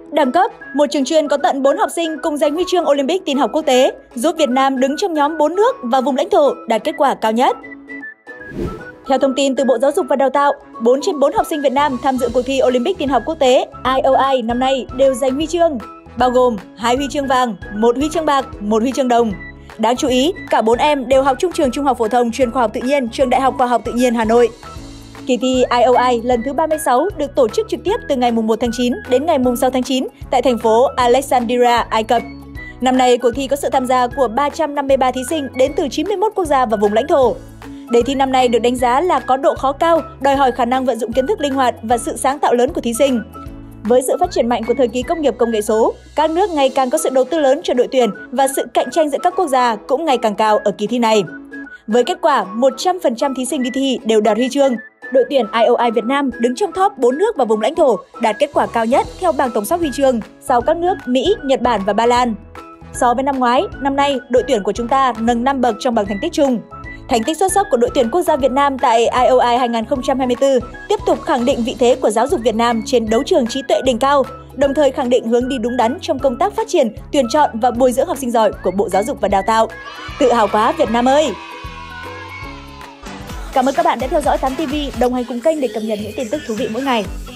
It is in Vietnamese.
Đẳng cấp, một trường chuyên có tận 4 học sinh cùng giành huy chương Olympic tin học quốc tế, giúp Việt Nam đứng trong nhóm 4 nước và vùng lãnh thổ đạt kết quả cao nhất. Theo thông tin từ Bộ Giáo dục và Đào tạo, 4 trên 4 học sinh Việt Nam tham dự cuộc thi Olympic tin học quốc tế IOI năm nay đều giành huy chương, bao gồm 2 huy chương vàng, 1 huy chương bạc, 1 huy chương đồng. Đáng chú ý, cả 4 em đều học chung trường Trung học phổ thông chuyên khoa học tự nhiên, Trường Đại học Khoa học Tự nhiên Hà Nội. Kỳ thi IOI lần thứ 36 được tổ chức trực tiếp từ ngày 1 tháng 9 đến ngày 6 tháng 9 tại thành phố Alexandria, Ai Cập. Năm nay, cuộc thi có sự tham gia của 353 thí sinh đến từ 91 quốc gia và vùng lãnh thổ. Đề thi năm nay được đánh giá là có độ khó cao, đòi hỏi khả năng vận dụng kiến thức linh hoạt và sự sáng tạo lớn của thí sinh. Với sự phát triển mạnh của thời kỳ công nghiệp công nghệ số, các nước ngày càng có sự đầu tư lớn cho đội tuyển và sự cạnh tranh giữa các quốc gia cũng ngày càng cao ở kỳ thi này. Với kết quả 100% thí sinh đi thi đều đạt huy chương, đội tuyển IOI Việt Nam đứng trong top 4 nước và vùng lãnh thổ đạt kết quả cao nhất theo bảng tổng sắp huy chương sau các nước Mỹ, Nhật Bản và Ba Lan. So với năm ngoái, năm nay đội tuyển của chúng ta nâng 5 bậc trong bảng thành tích chung. Thành tích xuất sắc của đội tuyển quốc gia Việt Nam tại IOI 2024 tiếp tục khẳng định vị thế của giáo dục Việt Nam trên đấu trường trí tuệ đỉnh cao, đồng thời khẳng định hướng đi đúng đắn trong công tác phát triển, tuyển chọn và bồi dưỡng học sinh giỏi của Bộ Giáo dục và Đào tạo. Tự hào quá Việt Nam ơi! Cảm ơn các bạn đã theo dõi 8TV, đồng hành cùng kênh để cập nhật những tin tức thú vị mỗi ngày.